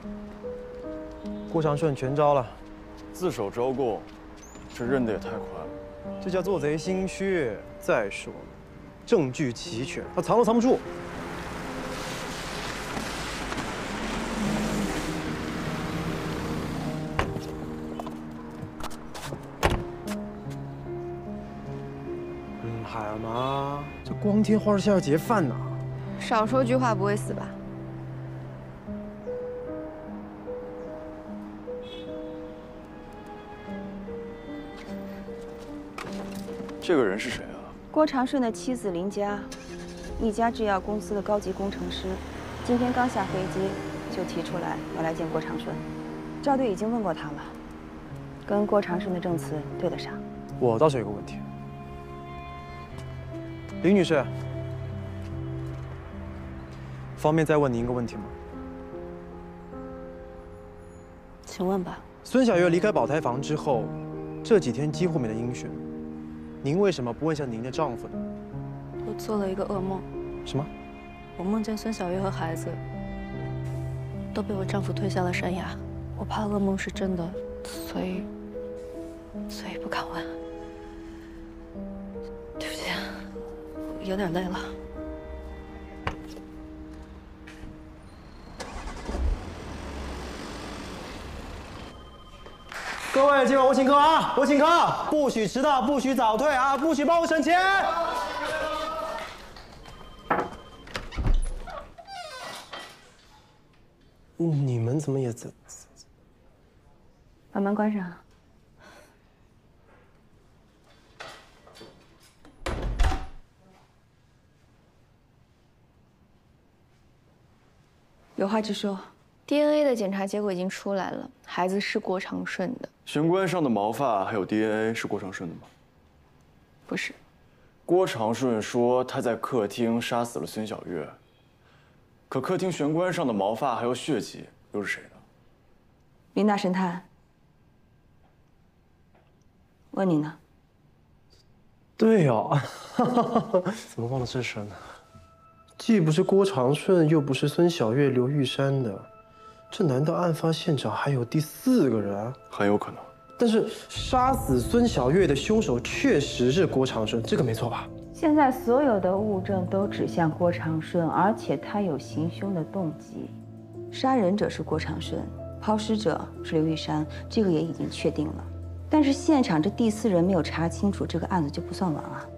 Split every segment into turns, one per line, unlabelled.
郭长顺全招了，
自首招供，这认得也太快了。
这叫做贼心虚。再说了，证据齐全，他藏都藏不住。海妈，这光天化日下要劫犯呐！
少说句话不会死吧？
这个人是谁啊？
郭长顺的妻子林佳，一家制药公司的高级工程师，今天刚下飞机就提出来要来见郭长顺。赵队已经问过他了，跟郭长顺的证词对得上。
我倒是有个问题，林女士，方便再问您一个问题吗？
请问吧。
孙小月离开宝台房之后，这几天几乎没了音讯。您为什么不问下您的丈夫呢？
我做了一个噩梦。
什么？
我梦见孙小月和孩子都被我丈夫推下了山崖。我怕噩梦是真的，所以不敢问。对不起，我有点累了。
各位，今晚我请客啊！我请客，不许迟到，不许早退啊！不许帮我省钱。你们怎么也在？
把门关上。有话直说。DNA 的检查结果已经出来了，孩子是郭长顺的。
玄关上的毛发还有 DNA 是郭长顺的吗？
不是。
郭长顺说他在客厅杀死了孙小月，可客厅玄关上的毛发还有血迹又是谁的？
林大神探，问你呢？
对哦，怎么忘了这事呢？既不是郭长顺，又不是孙小月、刘玉山的，这难道案发现场还有第4个人？
很有可能。
但是杀死孙小月的凶手确实是郭长顺，这个没错吧？
现在所有的物证都指向郭长顺，而且他有行凶的动机。杀人者是郭长顺，抛尸者是刘玉山，这个也已经确定了。但是现场这第4人没有查清楚，这个案子就不算完啊。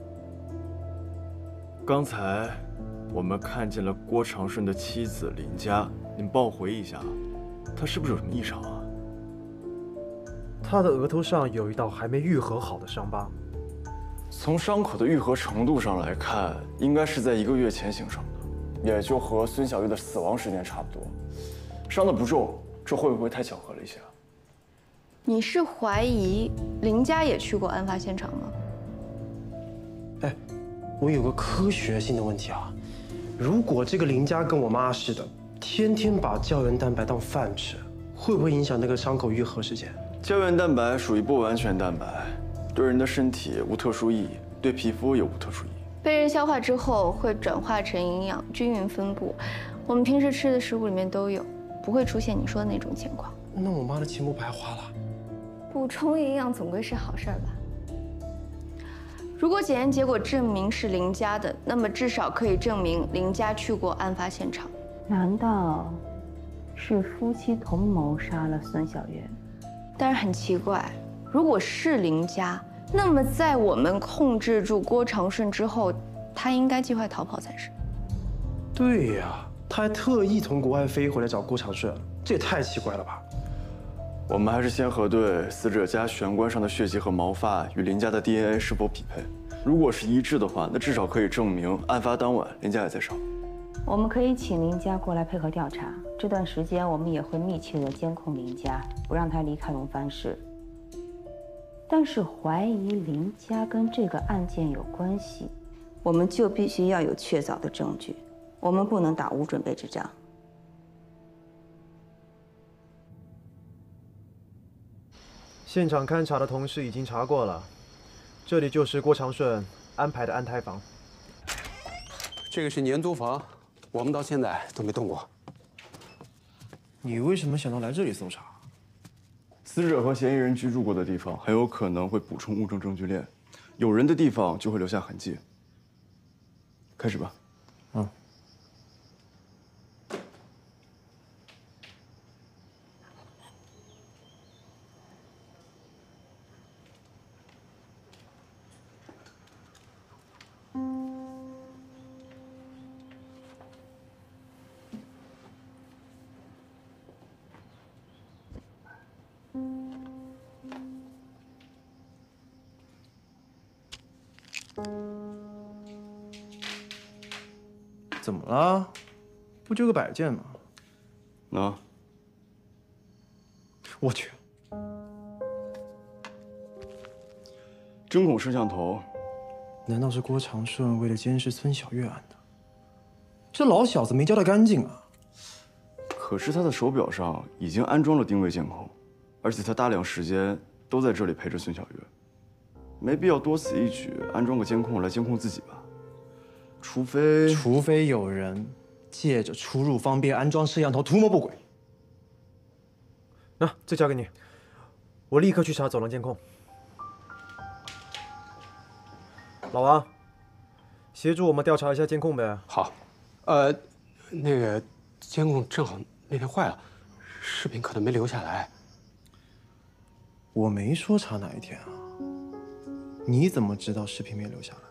刚才我们看见了郭长顺的妻子林佳，您帮我回忆一下，她是不是有什么异常啊？
他的额头上有一道还没愈合好的伤疤，
从伤口的愈合程度上来看，应该是在1个月前形成的，也就和孙小月的死亡时间差不多。伤得不重，这会不会太巧合了一些啊？
你是怀疑林佳也去过案发现场吗？
哎，我有个科学性的问题啊，如果这个林佳跟我妈似的，天天把胶原蛋白当饭吃，会不会影响那个伤口愈合时间？
胶原蛋白属于不完全蛋白，对人的身体无特殊意义，对皮肤也无特殊意义。
被人消化之后会转化成营养，均匀分布。我们平时吃的食物里面都有，不会出现你说的那种情况。
那我妈的钱不白花了？
补充营养总归是好事儿吧？如果检验结果证明是林佳的，那么至少可以证明林佳去过案发现场。难道是夫妻同谋杀了孙小月？但是很奇怪，如果是林佳，那么在我们控制住郭长顺之后，他应该计划逃跑才是。
对呀，他还特意从国外飞回来找郭长顺，这也太奇怪了吧？
我们还是先核对死者家玄关上的血迹和毛发与林佳的 DNA 是否匹配。如果是一致的话，那至少可以证明案发当晚林佳也在场。
我们可以请林佳过来配合调查，这段时间我们也会密切地监控林佳，不让他离开龙帆市。但是怀疑林佳跟这个案件有关系，我们就必须要有确凿的证据，我们不能打无准备之仗。
现场勘查的同事已经查过了，这里就是郭长顺安排的安胎房。
这个是年租房，我们到现在都没动过。 你为什么想到来这里搜查？
死者和嫌疑人居住过的地方很有可能会补充物证证据链，有人的地方就会留下痕迹。开始吧。
嗯。怎么了？不就个摆件吗？
那，
我去，
针孔摄像头，
难道是郭长顺为了监视孙小月安的？这老小子没交代干净啊！
可是他的手表上已经安装了定位监控，而且他大量时间都在这里陪着孙小月，没必要多此一举安装个监控来监控自己吧？除非
有人借着出入方便安装摄像头图谋不轨。
那这交给你，我立刻去查走廊监控。老王，协助我们调查一下监控呗。
好，那个监控正好那天坏了，视频可能没留下来。
我没说查哪一天啊，你怎么知道视频没留下来？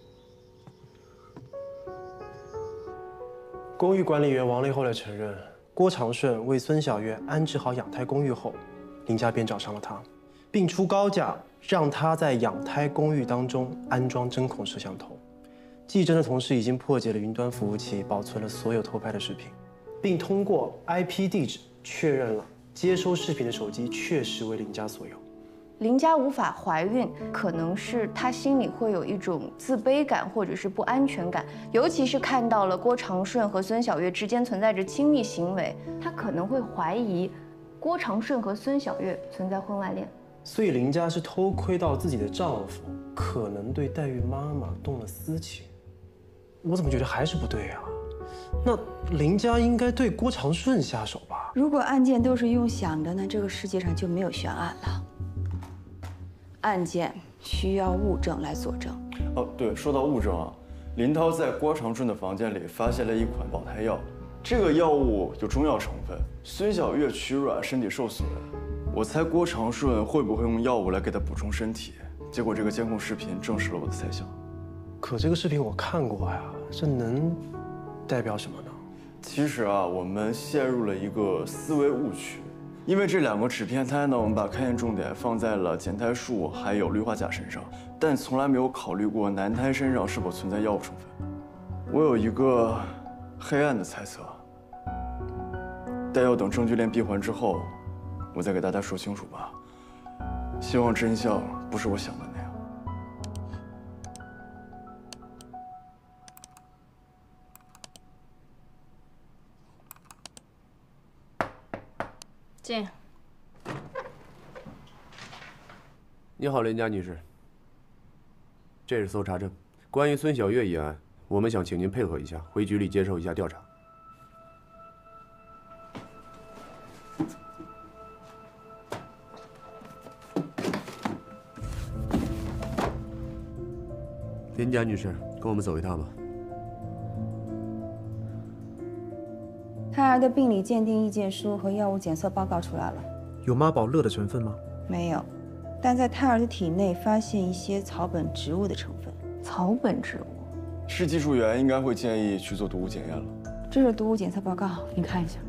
公寓管理员王丽后来承认，郭长顺为孙小月安置好养胎公寓后，林家便找上了他，并出高价让他在养胎公寓当中安装针孔摄像头。技侦的同事已经破解了云端服务器，保存了所有偷拍的视频，并通过 IP 地址确认了接收视频的手机确实为林家所有。
林家无法怀孕，可能是她心里会有一种自卑感或者是不安全感，尤其是看到了郭长顺和孙小月之间存在着亲密行为，她可能会怀疑郭长顺和孙小月存在婚外恋。
所以林家是偷窥到自己的丈夫可能对黛玉妈妈动了私情，我怎么觉得还是不对啊？那林家应该对郭长顺下手吧？
如果案件都是用想的，那这个世界上就没有悬案了。案件需要物证来佐证。
哦，对，说到物证啊，林涛在郭长顺的房间里发现了一款保胎药，这个药物有中药成分。孙小月取卵，身体受损，我猜郭长顺会不会用药物来给她补充身体？结果这个监控视频证实了我的猜想。
可这个视频我看过呀，这能代表什么呢？
其实啊，我们陷入了一个思维误区。因为这两个纸片胎呢，我们把勘验重点放在了减胎术还有氯化钾身上，但从来没有考虑过男胎身上是否存在药物成分。我有一个黑暗的猜测，但要等证据链闭环之后，我再给大家说清楚吧。希望真相不是我想的那样。
进。
你好，林家女士。这是搜查证，关于孙小月一案，我们想请您配合一下，回局里接受一下调查。林家女士，跟我们走一趟吧。
胎儿的病理鉴定意见书和药物检测报告出来了，
有妈宝乐的成分吗？
没有，但在胎儿的体内发现一些草本植物的成分。
草本植物，
市技术员应该会建议去做毒物检验了。
这是毒物检测报告，您看一下。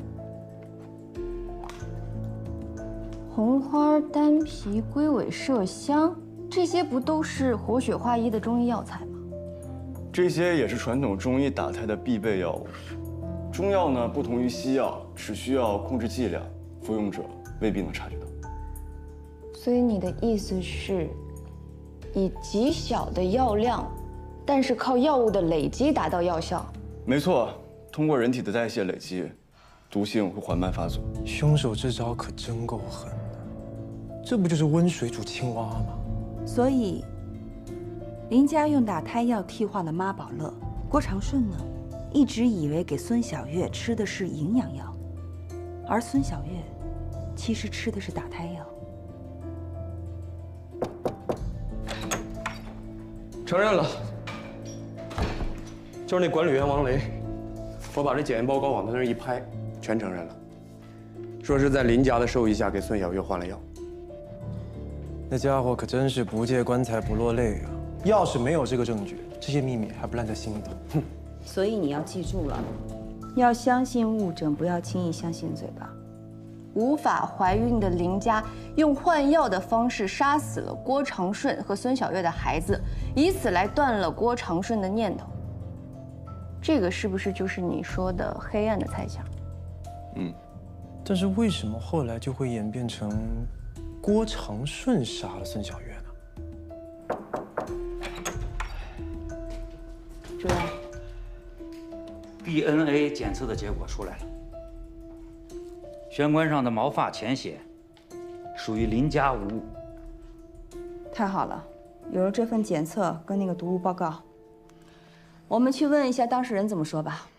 红花、丹皮、龟尾麝香，这些不都是活血化瘀的中医药材吗？
这些也是传统中医打胎的必备药物。中药呢，不同于西药，只需要控制剂量，服用者未必能察觉到。
所以你的意思是，以极小的药量，但是靠药物的累积达到药效？
没错，通过人体的代谢累积，毒性会缓慢发作。
凶手这招可真够狠的，这不就是温水煮青蛙吗？
所以，林家用打胎药替换了妈宝乐，郭长顺呢，一直以为给孙小月吃的是营养药。 而孙小月其实吃的是打胎药。
承认了，就是那管理员王雷。
我把这检验报告往他那儿一拍，全承认了，说是在林家的授意下给孙小月换了药。
那家伙可真是不见棺材不落泪啊！要是没有这个证据，这些秘密还不烂在心里头。哼！
所以你要记住了，要相信物证，不要轻易相信嘴巴。
无法怀孕的林家用换药的方式杀死了郭长顺和孙小月的孩子，以此来断了郭长顺的念头。这个是不是就是你说的黑暗的猜想？
嗯。
但是为什么后来就会演变成郭长顺杀了孙小月呢？
主任
，DNA 检测的结果出来了。玄关上的毛发浅血，属于林家无误。
太好了，有了这份检测跟那个毒物报告，我们去问一下当事人怎么说吧。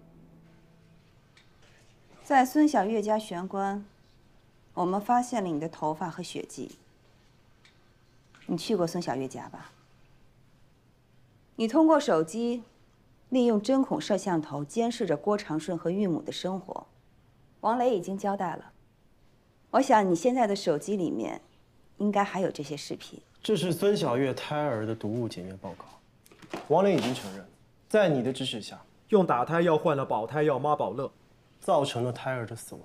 在孙小月家玄关，我们发现了你的头发和血迹。你去过孙小月家吧？你通过手机，利用针孔摄像头监视着郭长顺和孕母的生活。王雷已经交代了，我想你现在的手机里面，应该还有这些视频。
这是孙小月胎儿的毒物检验报告，王雷已经承认，在你的指使下，
用打胎药换了保胎药妈宝乐，
造成了胎儿的死亡。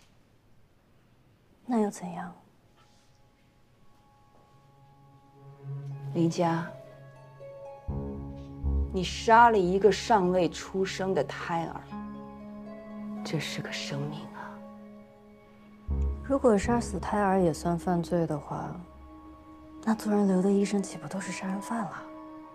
那又怎样？
林佳，你杀了一个尚未出生的胎儿，这是个生命啊！
如果杀死胎儿也算犯罪的话，那做人流的医生岂不都是杀人犯了？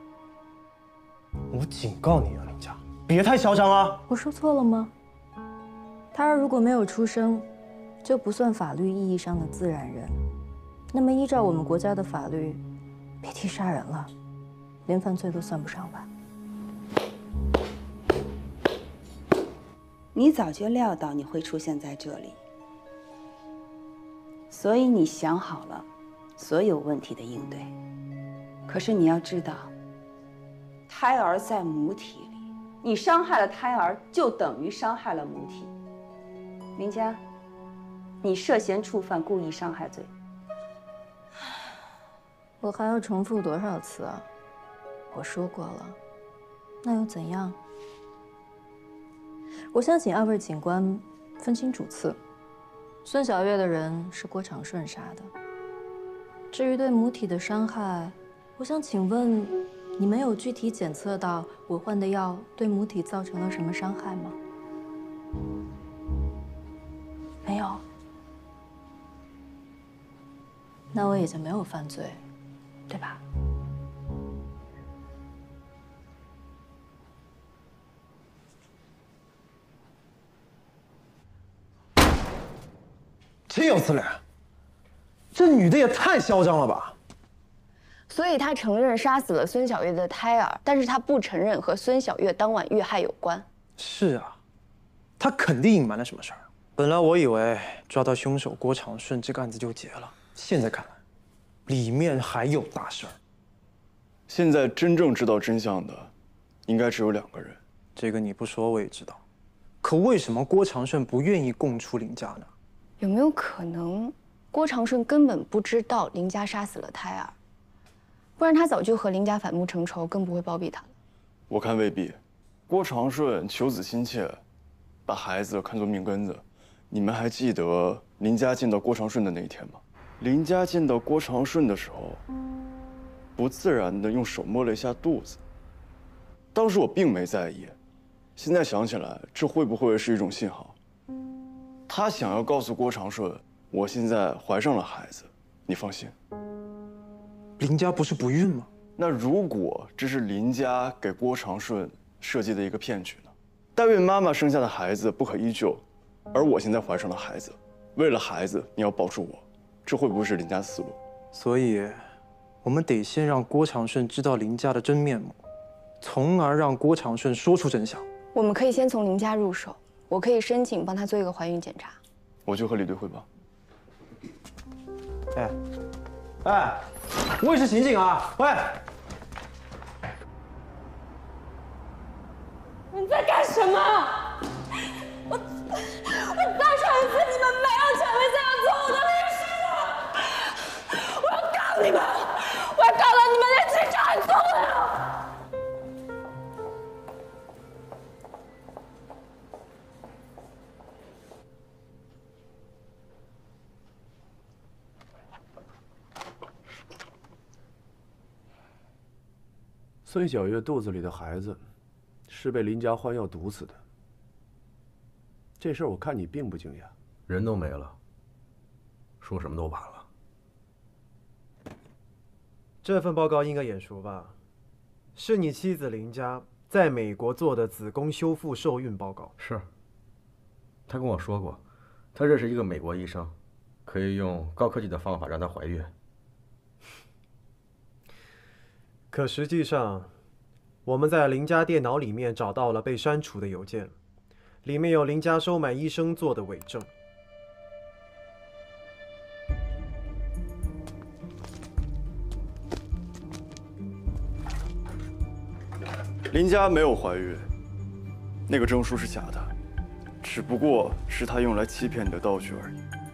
我警告你啊，林佳，别太嚣张啊！
我说错了吗？胎儿如果没有出生，就不算法律意义上的自然人。那么依照我们国家的法律，别提杀人了，连犯罪都算不上吧？
你早就料到你会出现在这里，所以你想好了所有问题的应对。可是你要知道，胎儿在母体里，你伤害了胎儿，就等于伤害了母体。林佳，你涉嫌触犯故意伤害罪。
我还要重复多少次啊？我说过了，那又怎样？我想请二位警官分清主次。孙小月的人是郭长顺杀的。至于对母体的伤害，我想请问，你们有具体检测到我换的药对母体造成了什么伤害吗？没有。那我也就没有犯罪，对吧？
岂有此理！这女的也太嚣张了吧！
所以他承认杀死了孙小月的胎儿，但是他不承认和孙小月当晚遇害有关。
是啊，他肯定隐瞒了什么事儿。本来我以为抓到凶手郭长顺，这个案子就结了，现在看来，里面还有大事儿。
现在真正知道真相的，应该只有2个人。
这个你不说我也知道，可为什么郭长顺不愿意供出林家呢？
有没有可能，郭长顺根本不知道林家杀死了胎儿，不然他早就和林家反目成仇，更不会包庇他了。
我看未必。郭长顺求子心切，把孩子看作命根子。你们还记得林家见到郭长顺的那一天吗？林家见到郭长顺的时候，不自然地用手摸了一下肚子。当时我并没在意，现在想起来，这会不会是一种信号？他想要告诉郭长顺，我现在怀上了孩子，你放心。
林家不是不孕吗？
那如果这是林家给郭长顺设计的一个骗局呢？代孕妈妈生下的孩子不可医救，而我现在怀上了孩子，为了孩子你要保住我，这会不会是林家思路？
所以，我们得先让郭长顺知道林家的真面目，从而让郭长顺说出真相。
我们可以先从林家入手，我可以申请帮他做一个怀孕检查。
我去和李队汇报。
哎，我也是刑警啊！喂，
你在干什么？我大传一次，你们没有权利这样做我的律师的！我要告你们！我要告到你们连警察也做不了！
孙小月肚子里的孩子是被林家换药毒死的。这事儿我看你并不惊讶，
人都没了，说什么都晚了。
这份报告应该眼熟吧？是你妻子林家在美国做的子宫修复受孕报告。
是。他跟我说过，他认识一个美国医生，可以用高科技的方法让她怀孕。
可实际上，我们在林家电脑里面找到了被删除的邮件，里面有林家收买医生做的伪证。
林家没有怀孕，那个证书是假的，只不过是他用来欺骗你的道具而已。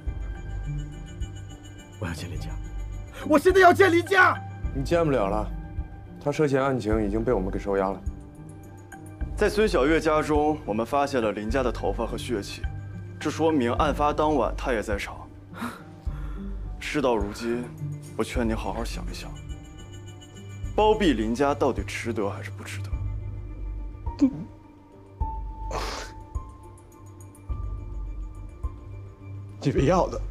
我要见林家，我现在要见林家！
你见不了了。 他涉嫌案情已经被我们给收押了。
在孙小月家中，我们发现了林家的头发和血迹，这说明案发当晚他也在场。事到如今，我劝你好好想一想，包庇林家到底值得还是不值得？
你们要的。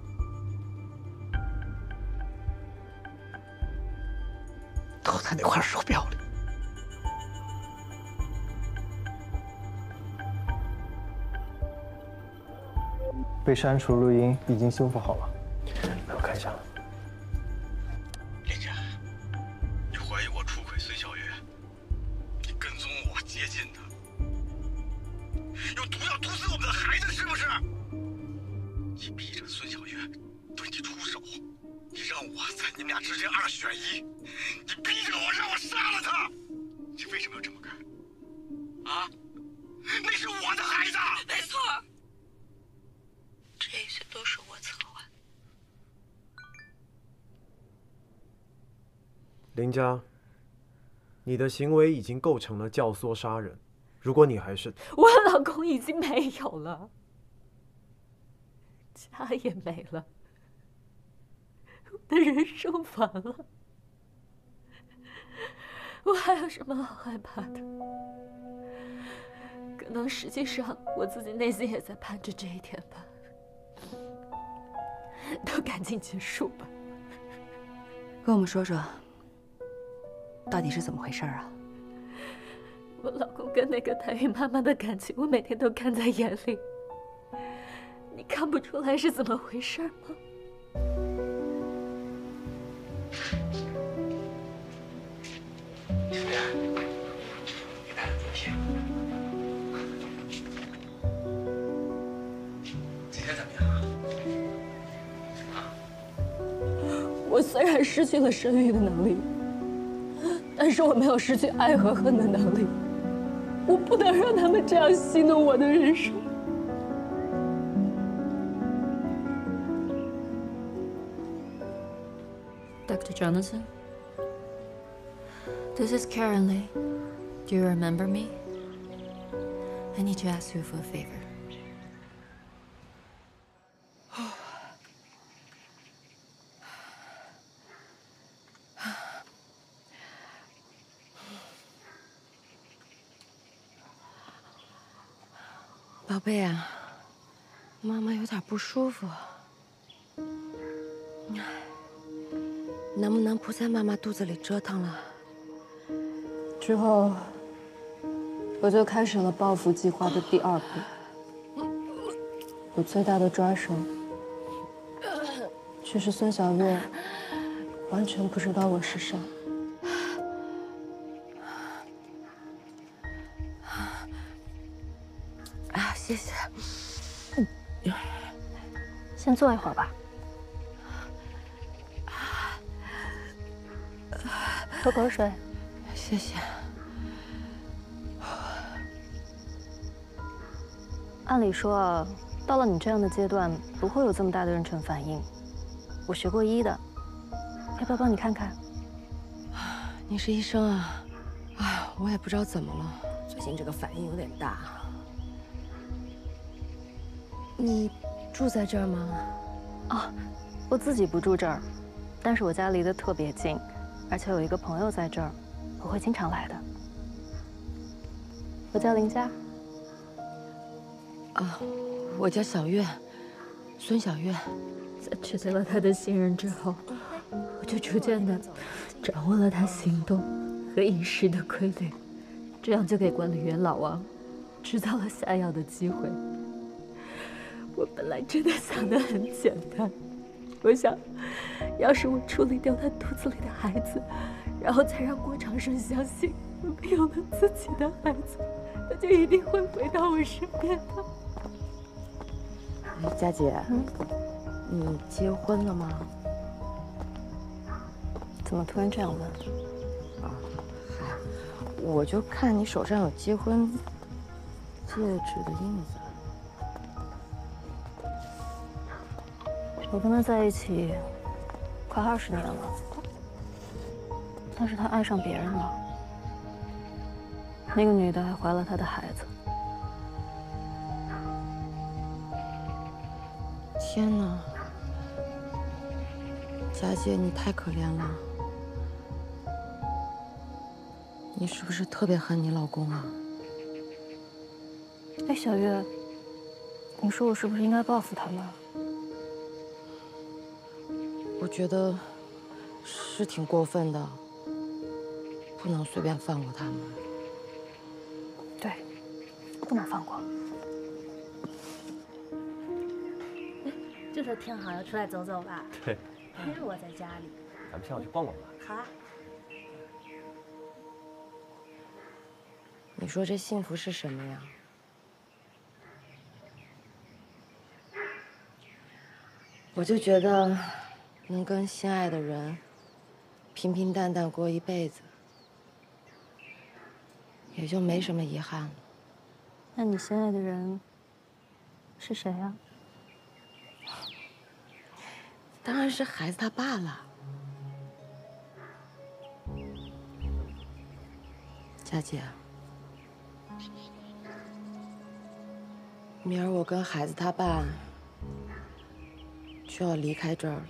都在那块手表里。
被删除录音已经修复好了，来我看一下。
林家，你怀疑我出轨孙小月，你跟踪我接近她，有毒要毒死我们的孩子，是不是？你逼着孙小月对你出手，你让我在你们俩之间2选1。 你逼着我让我杀了他，你为什么要这么干？啊？那是我的孩子。
没错，这一切都是我策划的。
林家，你的行为已经构成了教唆杀人。如果你还是……
我老公已经没有了，家也没了，我的人生完了。 我还有什么好害怕的？可能实际上我自己内心也在盼着这一天吧。都赶紧结束吧。
跟我们说说，到底是怎么回事啊？
我老公跟那个台语妈妈的感情，我每天都看在眼里。你看不出来是怎么回事吗？
今天怎么样啊？
我虽然失去了生育的能力，但是我没有失去爱和恨的能力。我不能让他们这样戏弄我的人生。
Dr. Jonathan, this is Karen Lee. Do you remember me? I need to ask you for a favor.
宝贝啊，妈妈有点不舒服，能不能不在妈妈肚子里折腾了？
之后，我就开始了报复计划的第2步。我最大的抓手，却是孙小月完全不知道我是谁。
啊，谢谢。
先坐一会儿吧。喝口水。
谢谢。
按理说啊，到了你这样的阶段，不会有这么大的妊娠反应。我学过医的，要不要帮你看看？
你是医生啊？哎呀，我也不知道怎么了，最近这个反应有点大。你住在这儿吗？
啊，我自己不住这儿，但是我家离得特别近，而且有一个朋友在这儿，我会经常来的。我叫林佳。
啊，我叫小月，孙小月。
在取得了他的信任之后，我就逐渐的掌握了他行动和饮食的规律，这样就给管理员老王制造了下药的机会。我本来真的想得很简单，我想，要是我处理掉他肚子里的孩子，然后再让郭长顺相信我们有了自己的孩子，他就一定会回到我身边的。
佳姐，你结婚了吗？
怎么突然这样问？
啊，嗨，我就看你手上有结婚戒指的印子。
我跟他在一起快20年了，但是他爱上别人了，那个女的还怀了他的孩子。
天哪，佳姐，你太可怜了。你是不是特别恨你老公啊？
哎，小月，你说我是不是应该报复他们？
我觉得是挺过分的，不能随便放过他们。
对，不能放过。
这时候天好，要出来走走吧？
对。
平时我在家里。
咱们下午去逛逛吧。
好啊。
你说这幸福是什么呀？我就觉得，能跟心爱的人平平淡淡过一辈子，也就没什么遗憾了。
那你心爱的人是谁呀？
当然是孩子他爸了。佳姐，明儿我跟孩子他爸就要离开这儿了，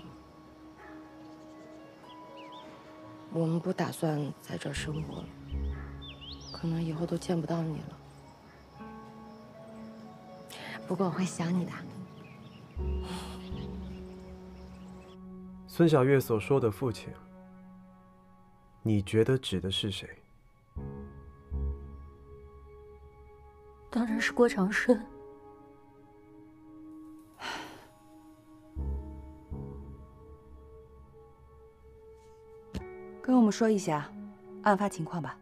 我们不打算在这儿生活了，可能以后都见不到你了。不过我会想你的。
孙小月所说的父亲，你觉得指的是谁？
当然是郭长顺。
跟我们说一下案发情况吧。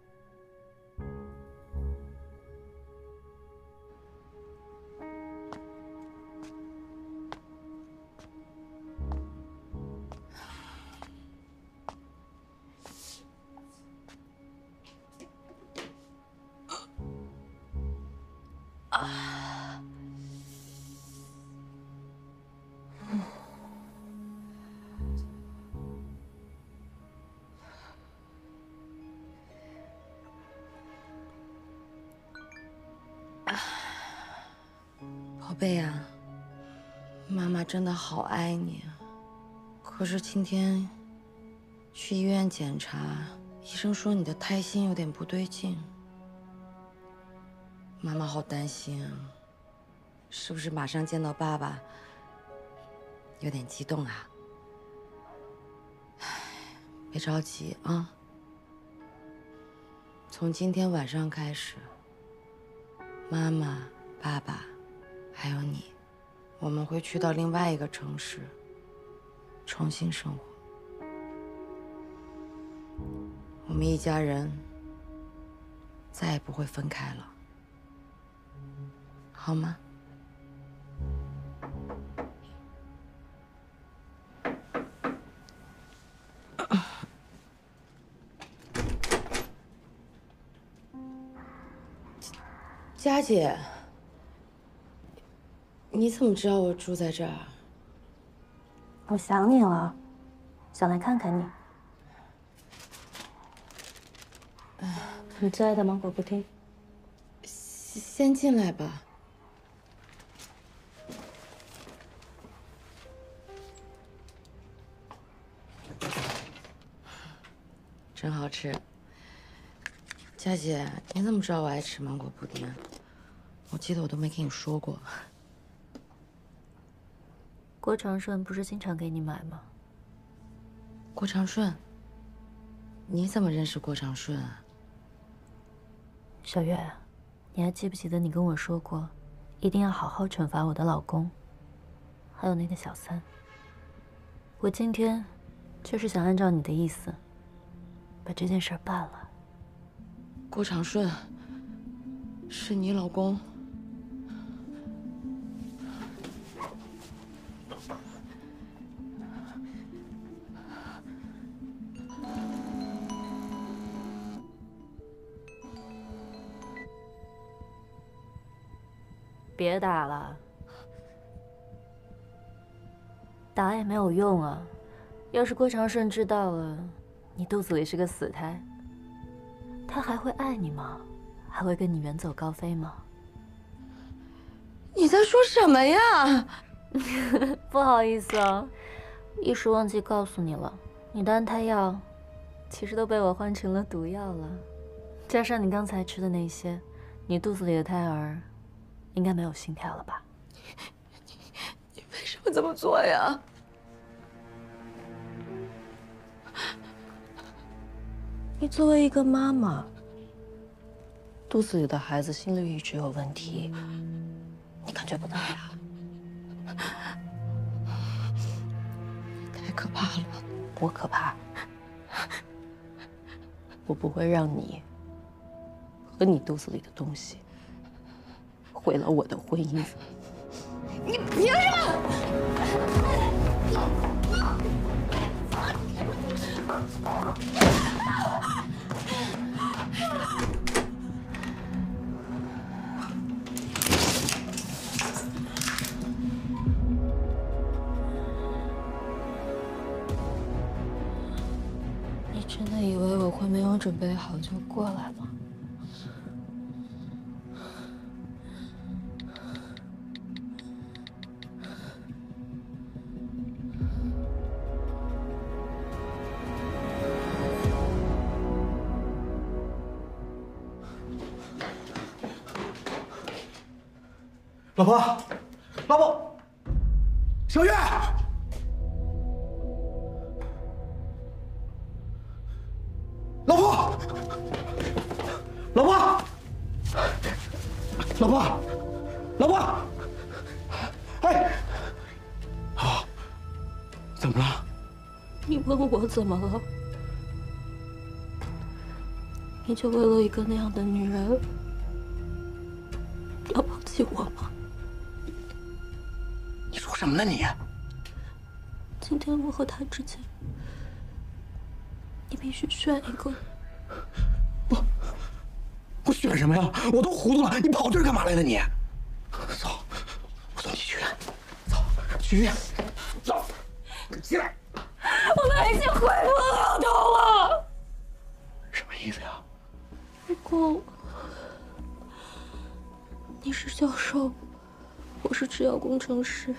宝贝呀，妈妈真的好爱你。可是今天去医院检查，医生说你的胎心有点不对劲，妈妈好担心啊。是不是马上见到爸爸，有点激动啊？唉，别着急啊。从今天晚上开始，妈妈、爸爸还有你，我们会去到另外一个城市，重新生活。我们一家人再也不会分开了，好吗？ 佳姐，你怎么知道我住在这儿？
我想你了，想来看看你。你最爱的芒果布丁，
先进来吧。真好吃。佳姐，你怎么知道我爱吃芒果布丁啊？我记得我都没跟你说过。
郭长顺不是经常给你买吗？
郭长顺，你怎么认识郭长顺啊？
小月，你还记不记得你跟我说过，一定要好好惩罚我的老公，还有那个小三。我今天就是想按照你的意思，把这件事办了。
郭长顺，是你老公？
别打了，打也没有用啊。要是郭长顺知道了你肚子里是个死胎，他还会爱你吗？还会跟你远走高飞吗？
你在说什么呀？
不好意思啊，一时忘记告诉你了，你的安胎药其实都被我换成了毒药了，加上你刚才吃的那些，你肚子里的胎儿应该没有心跳了吧？
你为什么这么做呀？你作为一个妈妈，肚子里的孩子心率一直有问题，你感觉不到呀？太可怕了！
多可怕！
我不会让你和你肚子里的东西毁了我的婚姻。你凭什么？你真的以为我会没有准备好就过来吗？
老婆，老婆，小月，老婆，老婆，老婆，老婆，哎，好，怎么了？
你问我怎么了？你就为了一个那样的女人，要抛弃我吗？
你说什么呢你？
今天我和他之间，你必须选一个。
我选什么呀？我都糊涂了，你跑这儿干嘛来了你？走，我送你去医院。走，去医院。走，起来。
我们已经回不了头了。
什么意思呀？
如果你是教授，我是制药工程师，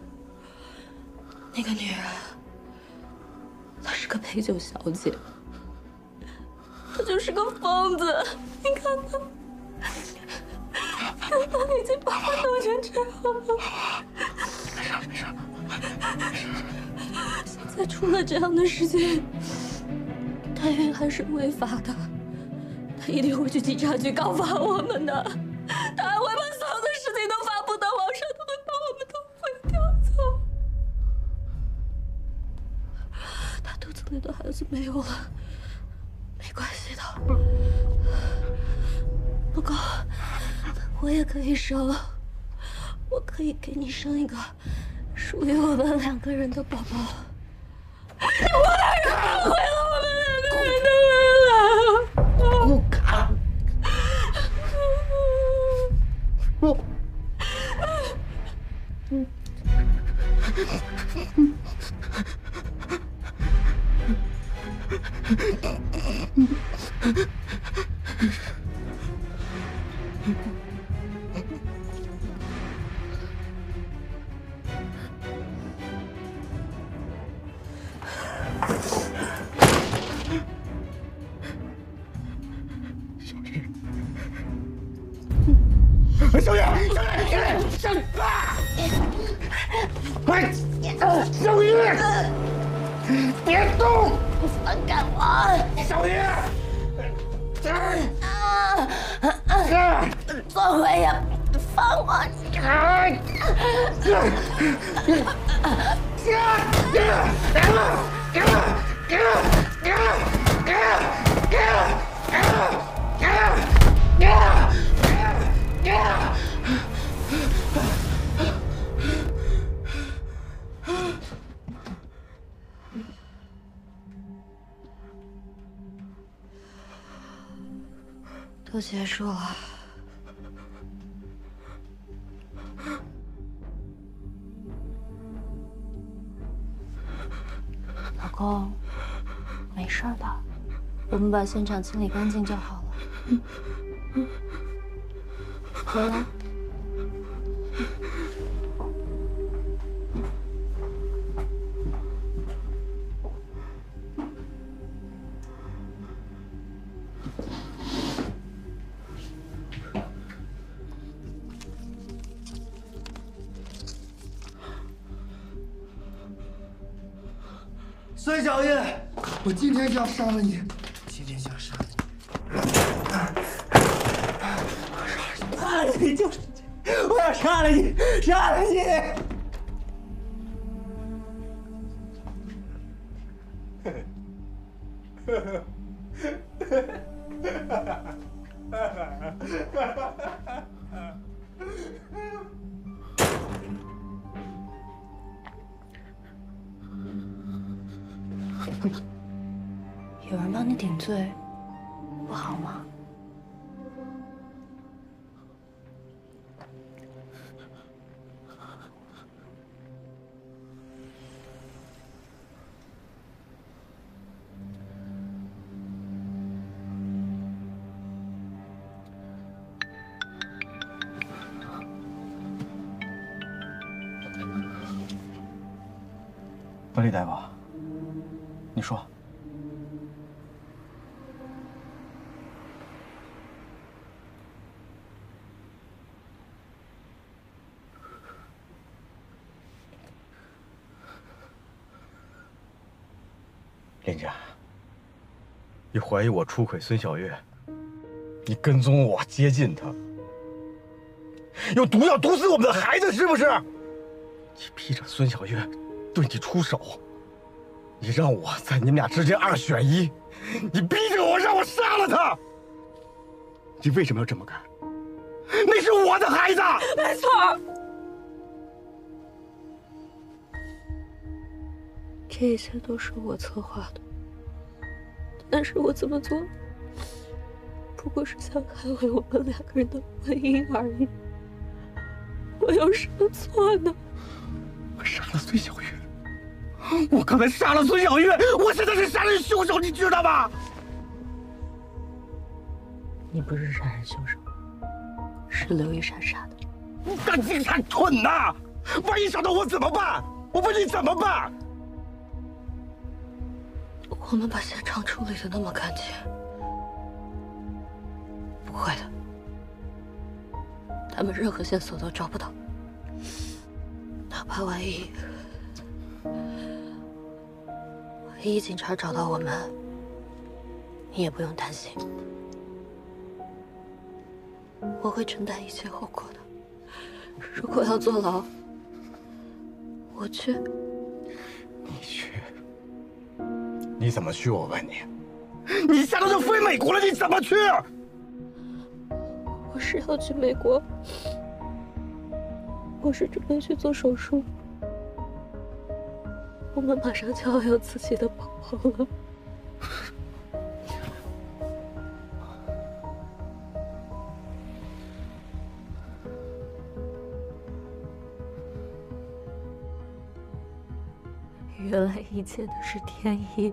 那个女人，她是个陪酒小姐，她就是个疯子。你看她，她已经把我弄成这样了。
没事没事没事。
现在出了这样的事情，代孕还是违法的，他一定会去警察局告发我们的，他还会把所有的事情都发布到网上，他会把我们都毁掉的。他肚子里的孩子没有了，没关系的，老公，我也可以生，我可以给你生一个属于我们两个人的宝宝。你不能让我毁了我们两个人的未来！
不敢。 小月，小月，快，小月，别动！
放开我！
小月，
左辉呀，放我！
都结束了，老公，没事的，我们把现场清理干净就好了。回来。
孙小月，我今天就要杀了你！今天就要杀了你！杀了你！就是你！我要杀了你！杀了你！
有人帮你顶罪，不好吗？
德利大夫，你说。
林家，你怀疑我出轨孙小月，你跟踪我接近她，有毒要毒死我们的孩子，是不是？你逼着孙小月对你出手，你让我在你们俩之间2选1，你逼着我让我杀了她，你为什么要这么干？那是我的孩子，
没错。这一切都是我策划的，但是我这么做，不过是想捍卫我们2个人的婚姻而已。我有什么错呢？
我杀了孙小月，我刚才杀了孙小月，我现在是杀人凶手，你知道吗？
你不是杀人凶手，是刘一闪杀的。
你胆子太蠢呐！万一找到我怎么办？我问你怎么办？
我们把现场处理的那么干净，不会的，他们任何线索都找不到。哪怕万一警察找到我们，你也不用担心，我会承担一切后果的。如果要坐牢，我去。
你去？你怎么去？我问你，你现在都飞美国了，你怎么去？
我是要去美国，我是准备去做手术。我们马上就要有自己的宝宝了。
原来一切都是天意，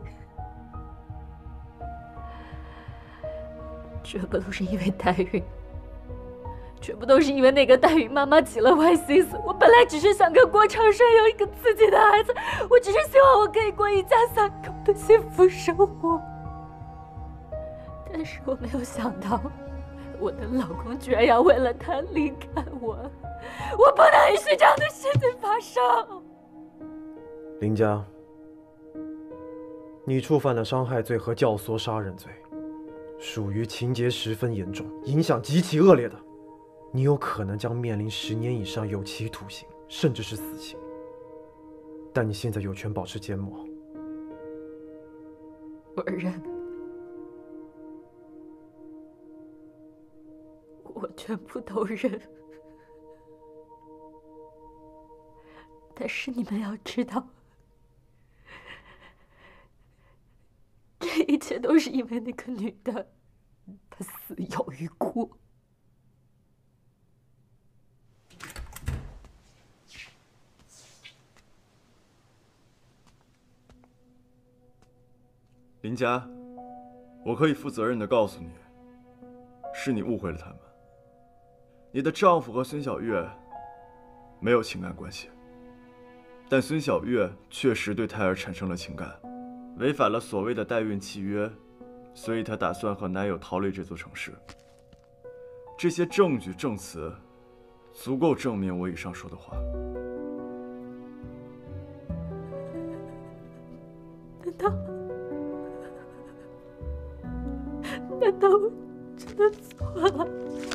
全部都是因为黛玉，全部都是因为那个黛玉妈妈起了坏心思。我本来只是想跟郭长顺有一个自己的孩子，我只是希望我可以过一家3口的幸福生活。但是我没有想到，我的老公居然要为了她离开我，我不能允许这样的事情发生。
林佳，你触犯了伤害罪和教唆杀人罪，属于情节十分严重，影响极其恶劣的，你有可能将面临10年以上有期徒刑，甚至是死刑。但你现在有权保持缄默。
我认，我全部都认。但是你们要知道，这一切都是因为那个女的，她死有余辜。
林佳，我可以负责任地告诉你，是你误会了他们。你的丈夫和孙小月没有情感关系，但孙小月确实对胎儿产生了情感，违反了所谓的代孕契约，所以她打算和男友逃离这座城市。这些证据证词足够证明我以上说的话。
难道我真的错了？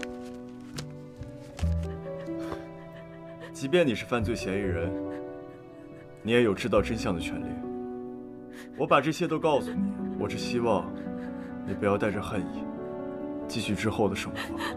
即便你是犯罪嫌疑人，你也有知道真相的权利。我把这些都告诉你，我只希望你不要带着恨意继续之后的生活。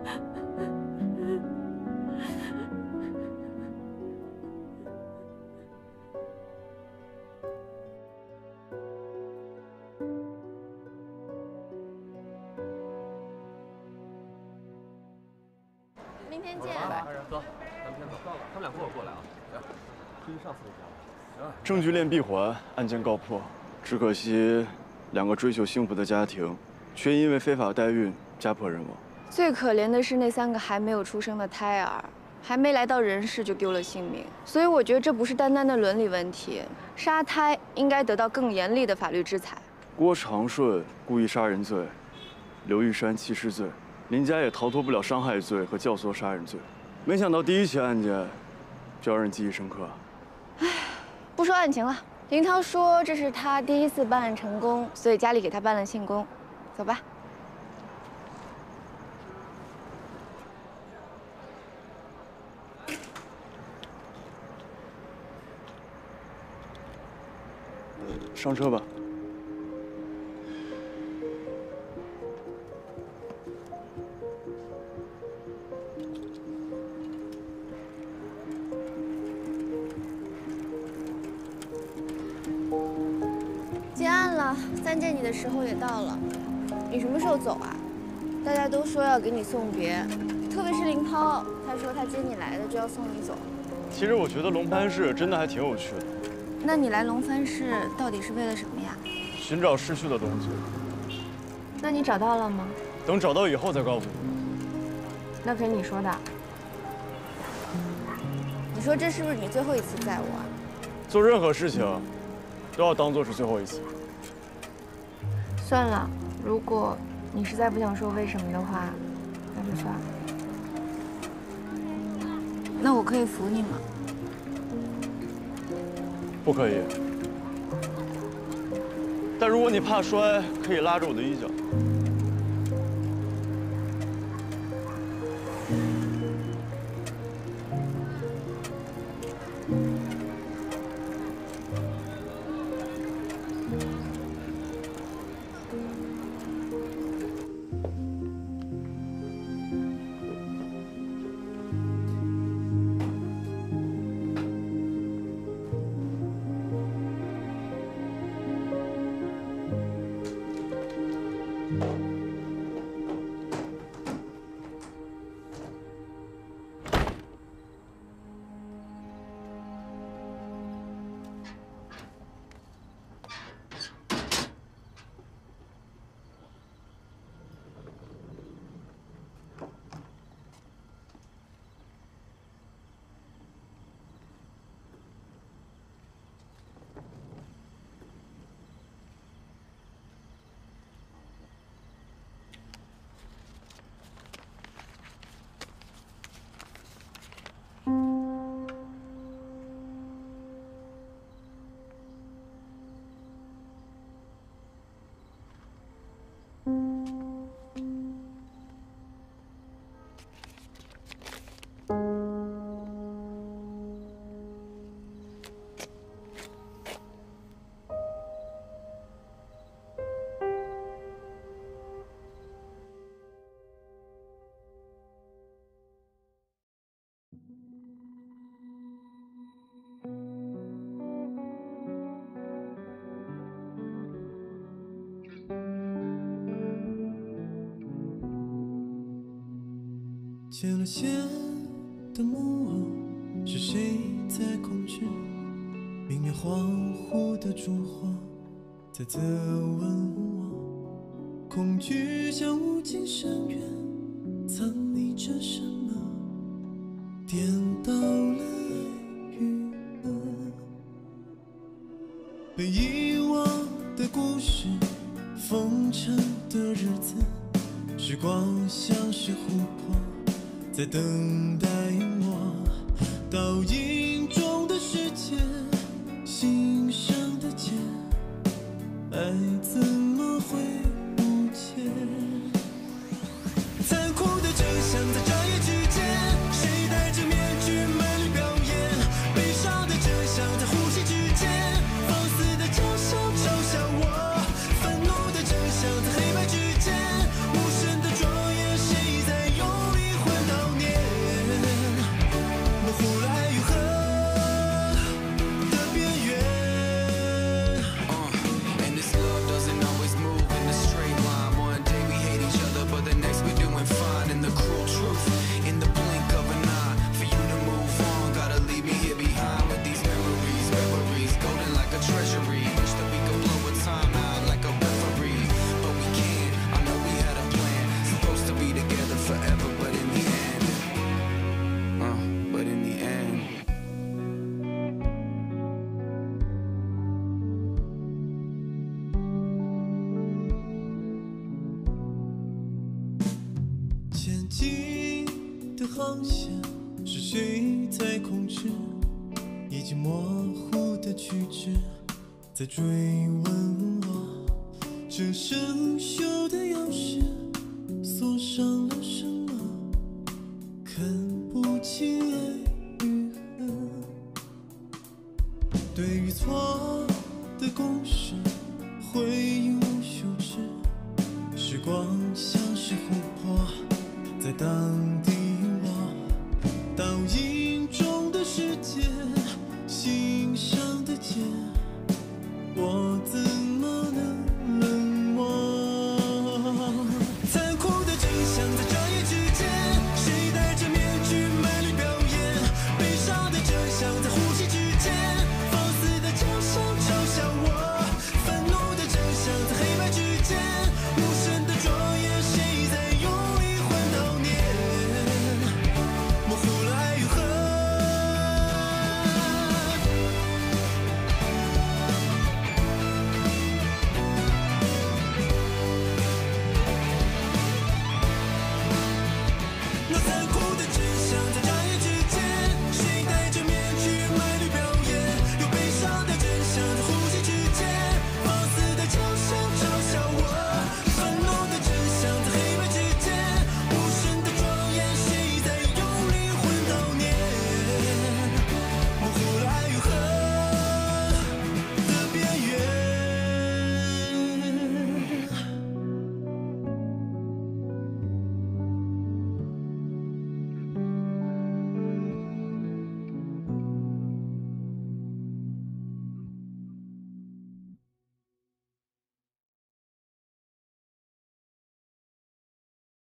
明天见。
走，咱们先走。他们俩跟我过来啊。行，注意上次那家。
证据链闭环，案件告破。只可惜2个追求幸福的家庭，却因为非法代孕家破人亡。
最可怜的是那3个还没有出生的胎儿，还没来到人世就丢了性命。所以我觉得这不是单单的伦理问题，杀胎应该得到更严厉的法律制裁。
郭长顺故意杀人罪，刘玉山弃尸罪，林佳也逃脱不了伤害罪和教唆杀人罪。没想到第1起案件就让人记忆深刻。
唉，不说案情了。林涛说这是他第1次办案成功，所以家里给他办了庆功。走吧。
上车吧。
结案了，3见你的时候也到了。你什么时候走啊？大家都说要给你送别，特别是林涛，他说他接你来的就要送你走。
其实我觉得龙潘市真的还挺有趣的。
那你来龙帆市到底是为了什么呀？
寻找失去的东西。
那你找到了吗？
等找到以后再告诉你。
那可是你说的。你说这是不是你最后一次载我啊？
做任何事情都要当做是最后一次。
算了，如果你实在不想说为什么的话，那就算了。那我可以扶你吗？
不可以。但如果你怕摔，可以拉着我的衣角。
见了线的木偶，是谁在控制？明灭恍惚的烛火，在责问我。恐惧像无尽深渊，藏匿着什么？颠倒了爱与恶。被遗忘的故事，封尘的日子，时光像是琥珀，在等待我。倒影中的世界，心上的茧，爱怎么会无解？残酷的真相在眨眼之间，谁戴着面具卖力表演？悲伤的真相在呼吸之间，放肆的嘲笑我。愤怒的真相在黑白之间，无声的庄严，谁在用灵魂悼念？模糊了爱与恨的边缘。
And this love doesn't always move in a straight line. One day we hate each other, but the next we're doing fine. And the cruel truth, in the blink of an eye, for you to move on, gotta leave me here behind with these memories, golden like a treasury. Wish that we could blow a time out like a referee, but we can't. I know we had a plan, supposed to be together forever, but in the end, but in the end.
前进的航线，是谁在控制？已经模糊的曲直，在追问我。这生锈的钥匙，锁上了什么？看不清爱与恨。对与错的共识，回应无休止。时光像是琥珀，在当地我。倒影中的世界，心上的茧。